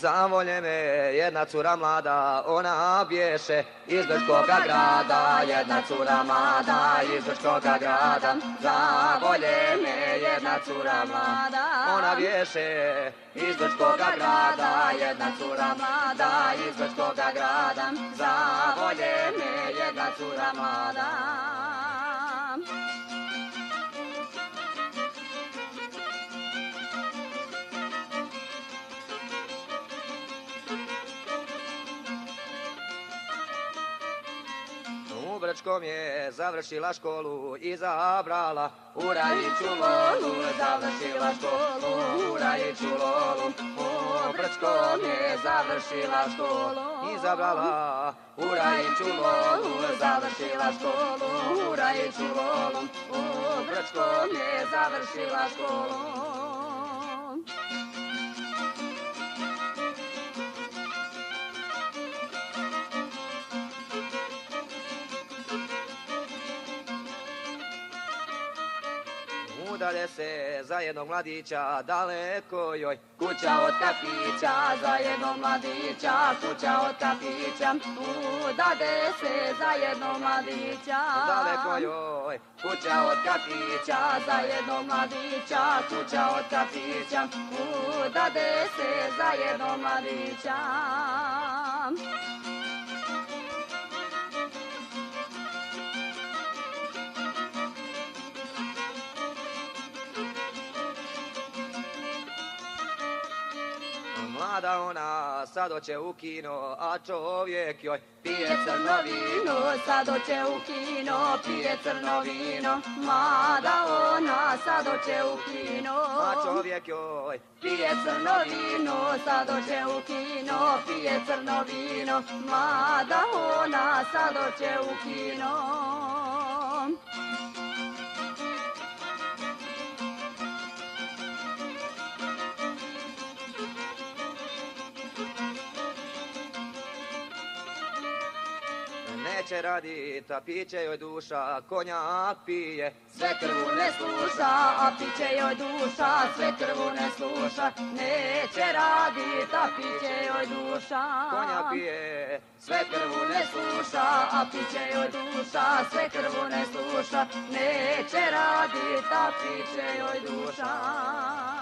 Za volje me jedna cura mlada, ona bješe iz Grčkoga grada. Jedna cura mlada iz Grčkoga grada. Za volje me jedna cura mlada, ona bješe iz Grčkoga grada. Jedna cura mlada iz Grčkoga grada. Za volje me jedna cura mlada. U Brčkom je završila školu, izabrala u Rajiću Lolu. Završila školu u Rajiću Lolu. U Brčkom je završila školu, izabrala u Rajiću Lolu. Završila školu u Rajiću Lolu. U Brčkom je završila školu. Udalje se za jednog mladića, daleko joj kuća od kafića. Za jednog mladića, kuća od kafića. Udalje se za jednog mladića, daleko joj kuća od kafića. Za jednog mladića, kuća od kafića. Udalje se za jednog mladića. Mlada ona sad hoće u kino, a čovjek joj pije crno vino. Sad hoće u kino, pije crno vino. Mlada ona sad hoće u kino, a čovjek joj pije crno vino. Sad hoće u kino, pije crno vino. Mlada ona sad hoće u kino. Neće radit, a piće joj duša, konjak pije, sve krvu ne sluša. A piće joj duša, sve krvu ne sluša. Neće radit, a piće joj duša, konjak pije, sve krvu ne sluša. A piće joj duša, sve krvu ne sluša. Neće radit, a piće joj duša.